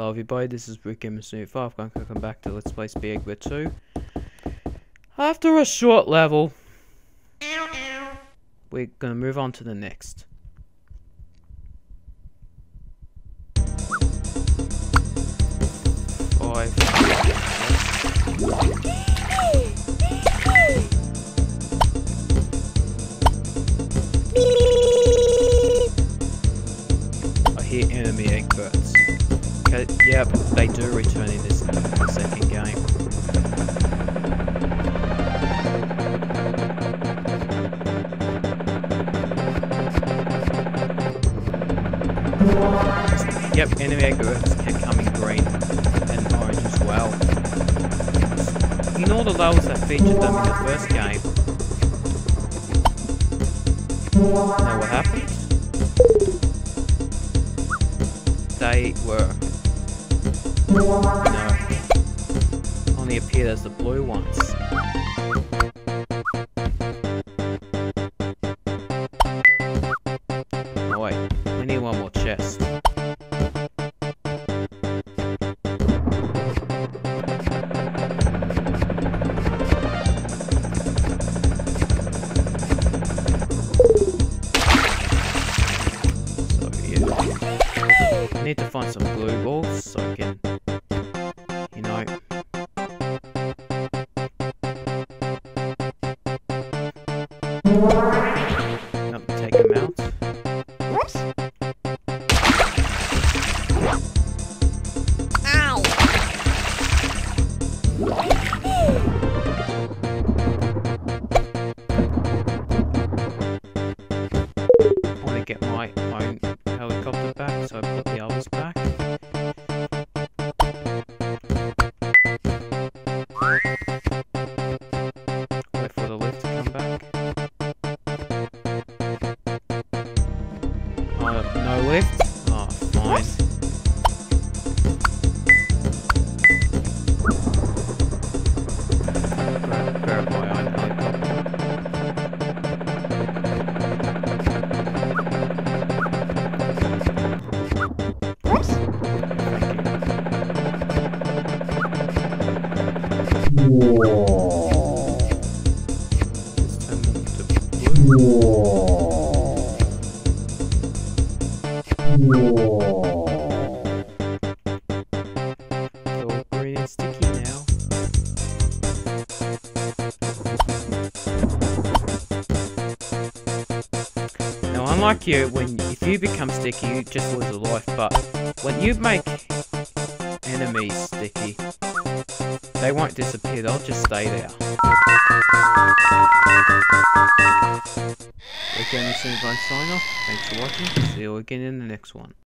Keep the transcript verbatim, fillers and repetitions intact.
Hello everybody, this is Rick M five. I'm going to come back to Let's Play Speedy Eggbert two. After a short level, we're going to move on to the next. Five. I hear enemy Eggberts. Okay, yep, they do return in this second game. Yep, enemy Eggbert can come in green and orange as well. In all the levels that featured them in the first game. Now what happened? They were no only appeared as the blue ones. Oh wait, we need one more chest. I need to find some blue balls so I can, you know, help me take them out. Whoops. Ow. I want to get my own helicopter back, so I put the others back. Wait for the lift to come back. Oh, no lift? Oh, fine. Grab, grab my own helicopter. It's all green and sticky now. Now, unlike you, when if you become sticky, you just lose a life. But when you make enemies sticky, they won't disappear. They'll just stay there. Again, this is my sign off. Thanks for watching. See you again in the next one.